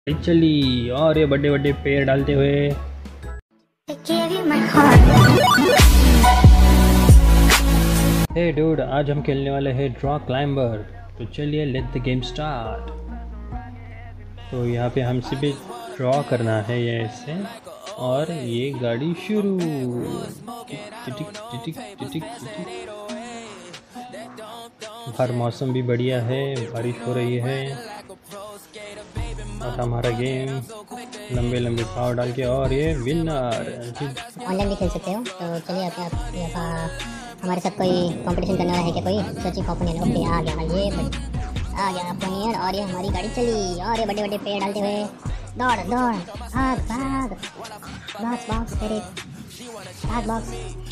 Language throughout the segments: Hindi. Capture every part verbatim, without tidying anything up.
चली और ये बड़े बड़े पेड़ डालते हुए। हे डूड, आज हम खेलने वाले हैं ड्रॉ क्लाइंबर। तो चलिए लेट द गेम स्टार्ट। तो यहाँ पे हम सिर्फ ड्रॉ करना है ये ऐसे, और ये गाड़ी शुरू। टिटिक टिटिक टिटिक टिटिक। हर मौसम भी बढ़िया है, बारिश हो रही है और हमारा गेम लंबे लंबे पाव डाल के, और ये विनर। ऑनलाइन भी खेल सकते हो। तो चलिए आप, आप, आप हमारे साथ कोई कंपटीशन करने वाला है क्या? कोई सर्चिंग ओपिनियन। ओके, आ गया ये आ गया ओपिनियन। और ये हमारी गाड़ी चली और ये बड़े बड़े पेड़ डालते हुए दौड़ दौड़ भाग भाग बॉक्स बॉक्स तेरे भाग बॉक्स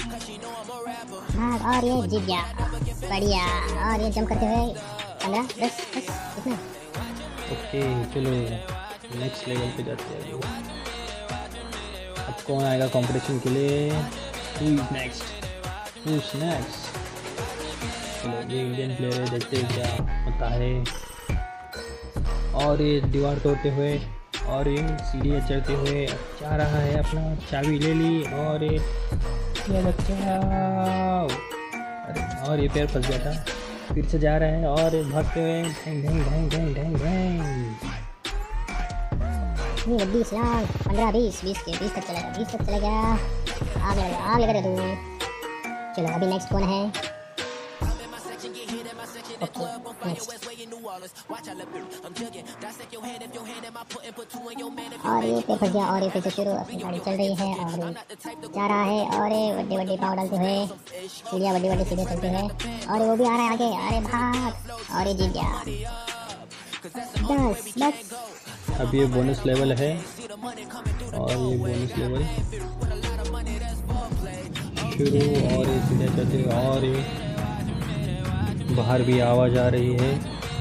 भाग। और ये जीत गया, बढ़िया। और ये जंप करते हुए पंद्रह दस दस कितना। ओके चलो नेक्स्ट लेवल पे जाते हैं। अब कौन आएगा कंपटीशन के लिए? Who is next? Who is next? चलो ये इंडियन प्लेयर है, देखते हैं क्या होता है। और ये दीवार तोड़ते हुए और ये सीढ़ियाँ चढ़ते हुए जा रहा है, अपना चाबी ले ली। और ये बचाओ, अरे और ये पैर फंस गया था, फिर से जा रहे हैं और भागते हुए ढेंग ढेंग ढेंग ढेंग ढेंग ढेंग। बीस लाख पंद्रह बीस बीस के बीस तक चलेगा, बीस तक चलेगा। आग लगा आग लगा दे तू। चलो अभी नेक्स्ट कौन है? Okay next. और ये पे फंस गया और ये फिर से शुरू, अपनी गाड़ी चल रही है और जा रहा है। और ये बड़े बड़े पाँव डालते हुए सीढ़ियाँ बड़ी बड़ी सीढ़ियाँ चलते हैं और वो भी आ रहा है आगे। अरे भाग, और ये जीत गया। बस बस अब ये बोनस लेवल है और ये बोनस लेवल शुरू। और ये सीधे चलते और ये बाहर भी आवाज़ आ रही है,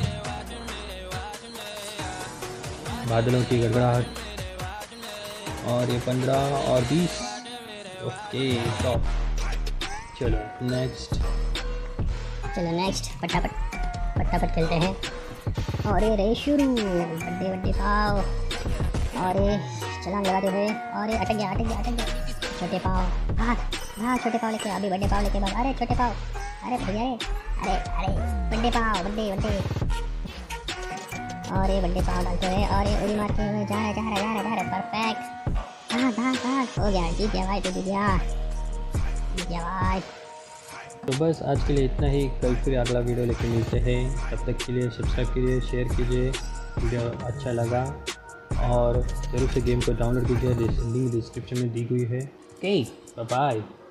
बादलों की गड़गड़ाहट। और ये पंद्रह और बीस। Okay top. चलो नेक्स्ट चलो नेक्स्ट फटाफट फटाफट खेलते हैं। और ये रहे शुरू, बड़े बड़े पाव और ये छलांग लगाते हुए। और ये अटक गया अटक गया अटक गया। छोटे पाव भाग भाग, छोटे पाव लेके, अभी बड़े पाव लेके भाग। अरे छोटे पाव, अरे भैया अरे अरे बड़े पाव बड़े बड़े। और ये बड़े पाव डालते हुए और ये उड़ी मारते हुए जा रहे जा रहे जा रहे जा रहे। परफेक्ट, भाग भाग भाग। हो गया, जीत गया भाई, तो जीत गया जीत गया भाई। तो बस आज के लिए इतना ही। कल फिर अगला वीडियो लेके मिलते हैं। तब तक के लिए सब्सक्राइब कीजिए, शेयर कीजिए, वीडियो अच्छा लगा और ज़रूर से गेम को डाउनलोड कीजिए, लिंक डिस्क्रिप्शन में दी हुई है। Okay bye bye.